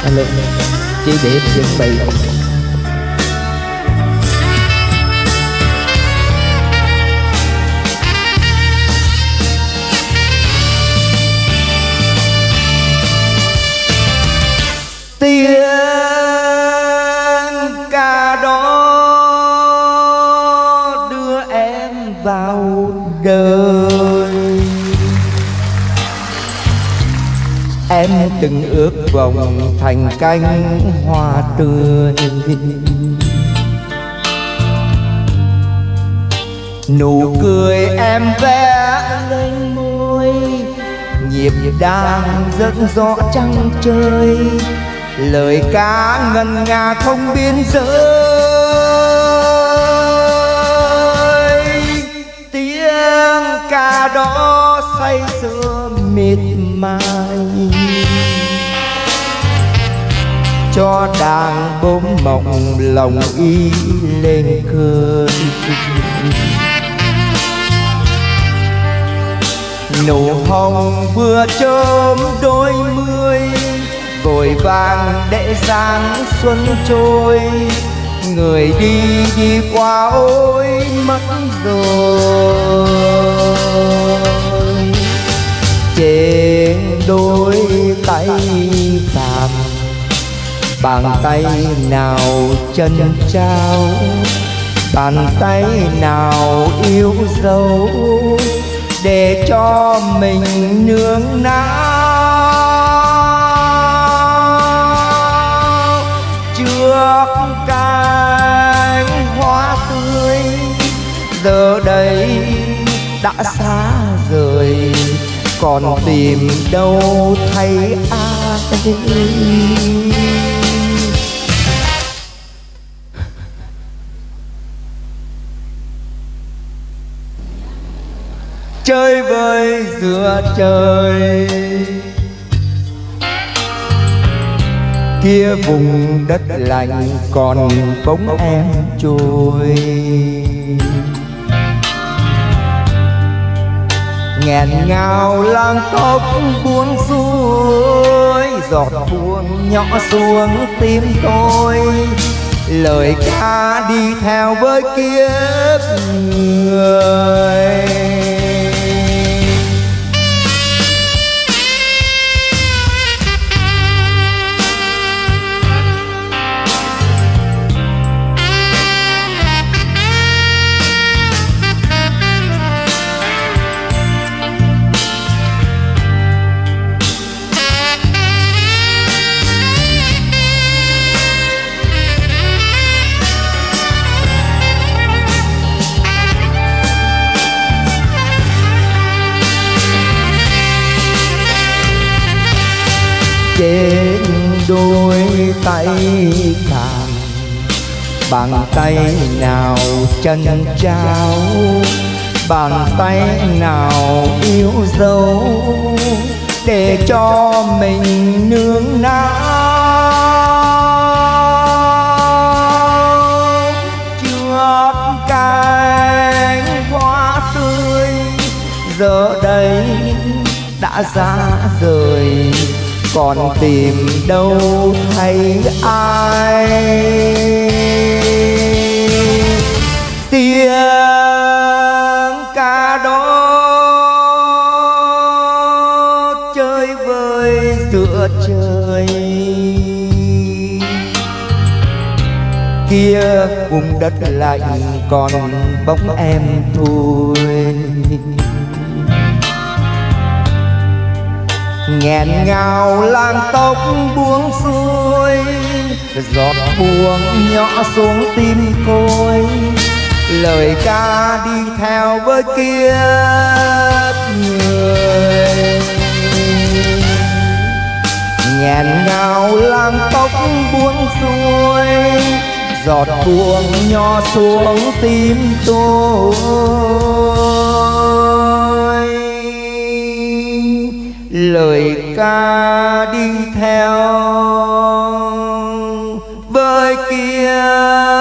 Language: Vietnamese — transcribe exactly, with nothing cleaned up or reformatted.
Alo, chị Điệp chuẩn bị. Tiếng ca đó đưa em vào đời. Em từng ước vọng thành cánh hoa tươi. Nụ cười em vẽ lên môi, nhịp đang dẫn gió trăng trời. Lời ca ngân nga không biên giới. Tiếng ca đó say sưa mịt mài, cho đàn bốm mộng lòng y lên cơn. Nụ hồng vừa chớm đôi mươi, vội vàng để giáng xuân trôi. Người đi đi qua ôi mất rồi. Trên đôi tay vàng, bàn tay nào chân trao, bàn tay nào yêu dấu, để cho mình nương náu. Trước cánh hoa tươi giờ đây đã xa rời, còn tìm đâu thấy ai. Chơi vơi giữa trời kia vùng đất lạnh, còn bóng em trôi. Nghẹn ngào làn tóc buông xuôi, giọt buông nhỏ xuống tim tôi. Lời ca đi theo với kiếp người. Trên đôi tay vàng, bàn tay nào chân trao, bàn tay nào yêu dấu, để cho mình nương náu. Trước cánh hoa tươi giờ đây đã ra rời, còn tìm đâu thấy ai. Tiếng ca đó chơi vơi giữa trời, kia vùng đất lạnh còn bóng em thôi. Nghẹn ngào làn tóc buông xuôi, giọt buông nhỏ xuống tim tôi. Lời ca đi theo với kiếp người. Nghẹn ngào làn tóc buông xuôi, giọt buông nhỏ xuống tim tôi. Lời ca đi theo với kia